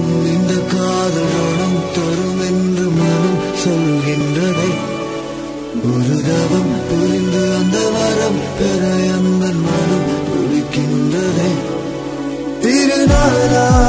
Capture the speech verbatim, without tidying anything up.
என்றும் இந்த காதல் ரணம் தரும் என்று மனம் சொல்கின்றதே. ஒரு தவம் புரிந்து அந்த வரம் பெற அந்த மனம் துடிக்கின்றதே. திருநாளா